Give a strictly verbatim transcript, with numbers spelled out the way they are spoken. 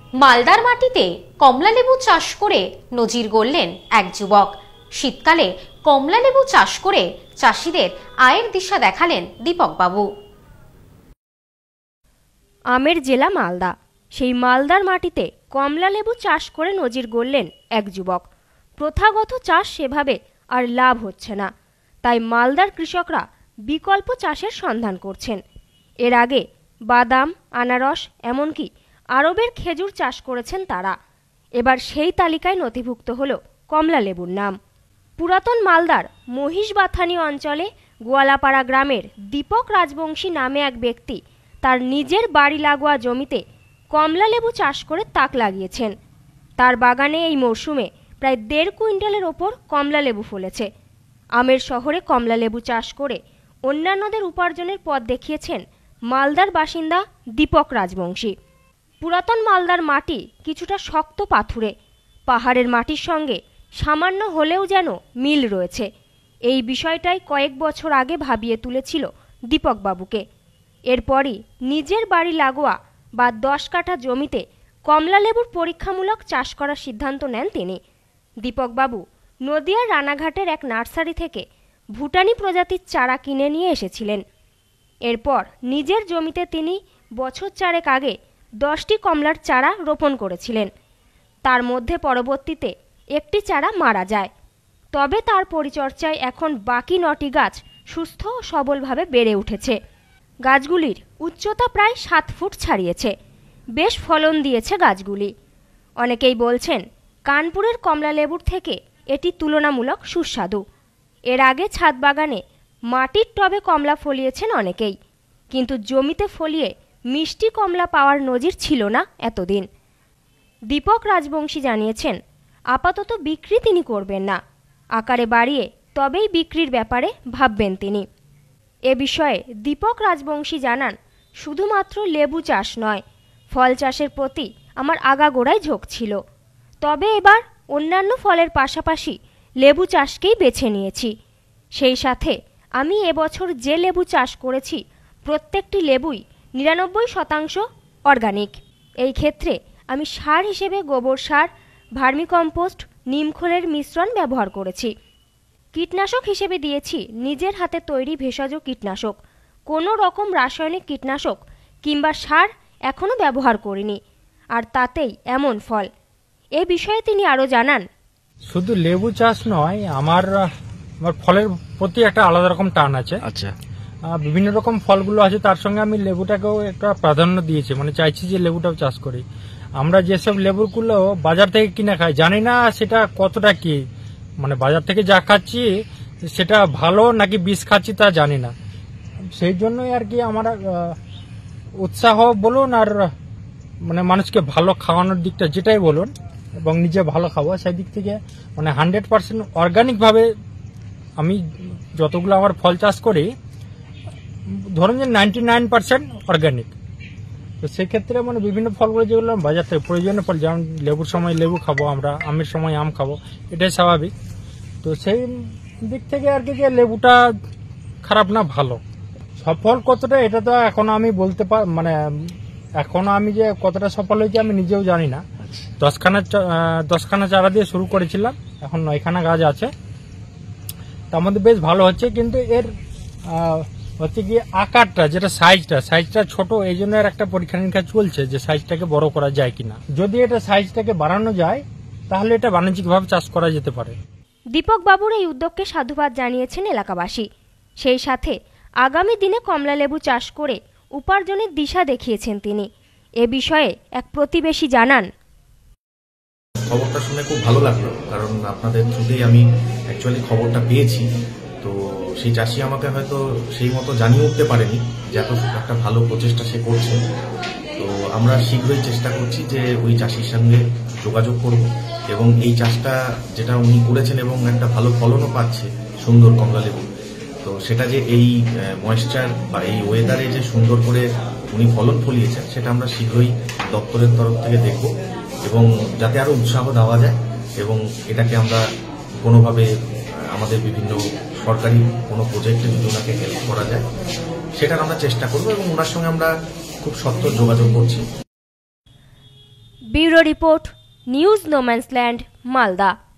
মালদার মাটিতে কমলালেবু চাষ করে নজির গড়লেন এক যুবক। শীতকালে কমলালেবু চাষ করে চাষিদের আয়ের দিশা দেখালেন দীপক বাবু। আমের জেলা মালদা, সেই মালদার মাটিতে কমলালেবু চাষ করে নজির গড়লেন এক যুবক। প্রথাগত চাষ সেভাবে আর লাভ হচ্ছে না, তাই মালদার কৃষকরা বিকল্প চাষের সন্ধান করছেন। এর আগে বাদাম, আনারস, এমনকি আরবের খেজুর চাষ করেছেন তারা। এবার সেই তালিকায় নথিভুক্ত হল কমলালেবুর নাম। পুরাতন মালদার মহিষবাথানি অঞ্চলে গোয়ালাপাড়া গ্রামের দীপক রাজবংশী নামে এক ব্যক্তি তার নিজের বাড়ি লাগোয়া জমিতে কমলালেবু চাষ করে তাক লাগিয়েছেন। তার বাগানে এই মরশুমে প্রায় দেড় কুইন্টালের ওপর কমলালেবু ফলেছে। আমের শহরে কমলালেবু চাষ করে অন্যান্যদের উপার্জনের পথ দেখিয়েছেন মালদার বাসিন্দা দীপক রাজবংশী। পুরাতন মালদার মাটি কিছুটা শক্ত পাথুরে, পাহাড়ের মাটির সঙ্গে সামান্য হলেও যেন মিল রয়েছে। এই বিষয়টাই কয়েক বছর আগে ভাবিয়ে তুলেছিল দীপক বাবুকে। এরপরই নিজের বাড়ি লাগোয়া বা দশ কাঠা জমিতে কমলালেবুর পরীক্ষামূলক চাষ করার সিদ্ধান্ত নেন তিনি। দীপক বাবু নদিয়ার রানাঘাটের এক নার্সারি থেকে ভুটানি প্রজাতির চারা কিনে নিয়ে এসেছিলেন। এরপর নিজের জমিতে তিনি বছর চারেক আগে দশটি কমলার চারা রোপণ করেছিলেন। তার মধ্যে পরবর্তীতে একটি চারা মারা যায়। তবে তার পরিচর্যায় এখন বাকি নটি গাছ সুস্থ ও সবলভাবে বেড়ে উঠেছে। গাছগুলির উচ্চতা প্রায় সাত ফুট ছাড়িয়েছে। বেশ ফলন দিয়েছে গাছগুলি। অনেকেই বলছেন কানপুরের কমলালেবুর থেকে এটি তুলনামূলক সুস্বাদু। এর আগে ছাদ বাগানে মাটির টবে কমলা ফলিয়েছেন অনেকেই, কিন্তু জমিতে ফলিয়ে মিষ্টি কমলা পাওয়ার নজির ছিল না এতদিন। দীপক রাজবংশী জানিয়েছেন আপাতত বিক্রি তিনি করবেন না, আকারে বাড়িয়ে তবেই বিক্রির ব্যাপারে ভাববেন তিনি। এ বিষয়ে দীপক রাজবংশী জানান, শুধুমাত্র লেবু চাষ নয়, ফল চাষের প্রতি আমার আগাগোড়াই ঝোঁক ছিল। তবে এবার অন্যান্য ফলের পাশাপাশি লেবু চাষকেই বেছে নিয়েছি। সেই সাথে আমি এবছর যে লেবু চাষ করেছি প্রত্যেকটি লেবুই নিরানব্বই শতাংশ অর্গানিক। এই ক্ষেত্রে আমি সার হিসেবে গোবর সার, ভার্মিকম্পোস্ট, নিমখোলের মিশ্রণ ব্যবহার করেছি। কীটনাশক হিসেবে দিয়েছি নিজের হাতে তৈরি ভেষজ কীটনাশক। কোনো রকম রাসায়নিক কীটনাশক কিংবা সার এখনও ব্যবহার করিনি, আর তাতেই এমন ফল। এ বিষয়ে তিনি আরও জানান, শুধু লেবু চাষ নয়, আমার আমার ফলের প্রতি একটা আলাদা রকম টান আছে। আচ্ছা, বিভিন্ন রকম ফলগুলো আছে, তার সঙ্গে আমি লেবুটাকেও একটা প্রাধান্য দিয়েছি, মানে চাইছি যে লেবুটাও চাষ করি। আমরা যেসব লেবুগুলো বাজার থেকে কিনে খাই জানি না সেটা কতটা কি, মানে বাজার থেকে যা খাচ্ছি সেটা ভালো নাকি বিষ খাচ্ছি তা জানি না। সেই জন্যই আর কি আমার উৎসাহ বলুন আর মানে মানুষকে ভালো খাওয়ানোর দিকটা যেটাই বলুন, এবং নিজে ভালো খাবো সেই দিক থেকে মানে হান্ড্রেড পার্সেন্ট অর্গানিক ভাবে আমি যতগুলো আমার ফল চাষ করি ধরুন যে নাইনটি নাইন পার্সেন্ট অর্গানিক। তো সেক্ষেত্রে মানে বিভিন্ন ফলগুলো যেগুলো বাজার থেকে প্রয়োজনীয় ফল, যেমন লেবুর সময় লেবু খাবো আমরা, আমের সময় আম খাবো, এটাই স্বাভাবিক। তো সেই দিক থেকে আর কি যে লেবুটা খারাপ না ভালো। সফল কতটা এটা তো এখনো আমি বলতে পার মানে এখনো আমি যে কতটা সফল হয়েছে আমি নিজেও জানি না। দশখানা দশখানা চারা দিয়ে শুরু করেছিলাম, এখন নয়খানা গাছ আছে, তার মধ্যে বেশ ভালো হচ্ছে। কিন্তু এর হচ্ছে কি আকারটা, যেটা সাইজটা সাইজটা ছোট, এই জন্য এর একটা পরীক্ষা নিরীক্ষা চলছে যে সাইজটাকে বড় করা যায় কিনা। যদি এটা সাইজটাকে বাড়ানো যায় তাহলে এটা বাণিজ্যিকভাবে চাষ করা যেতে পারে। দীপক বাবুর এই উদ্যোগকে সাধুবাদ জানিয়েছেন এলাকাবাসী। সেই সাথে আগামী দিনে কমলালেবু চাষ করে উপার্জনের দিশা দেখিয়েছেন তিনি। এ বিষয়ে এক প্রতিবেশী জানান, খবরটা শুনে খুব ভালো লাগলো, কারণ আপনাদের থ্রুতেই আমি অ্যাকচুয়ালি খবরটা পেয়েছি। তো সেই চাষি আমাকে হয়তো সেই মতো জানিয়ে উঠতে পারেনি যে এত একটা ভালো প্রচেষ্টা সে করছে। তো আমরা শীঘ্রই চেষ্টা করছি যে ওই চাষির সঙ্গে যোগাযোগ করব, এবং এই চাষটা যেটা উনি করেছেন এবং একটা ভালো ফলনও পাচ্ছে সুন্দর কমলালেবু, তো সেটা যে এই ময়েশ্চার বা এই ওয়েদারে যে সুন্দর করে উনি ফলন ফলিয়েছেন সেটা আমরা শীঘ্রই দপ্তরের তরফ থেকে দেখব, এবং যাতে আরো উৎসাহ দেওয়া যায় এবং এটাকে আমরা কোনোভাবে আমাদের বিভিন্ন সরকারি কোনো প্রজেক্টে যদি ওনাকে হেল্প করা যায় সেটার আমরা চেষ্টা করব, এবং ওনার সঙ্গে আমরা খুব সত্বর যোগাযোগ করছি। Bureau report, news no man's land, Malda.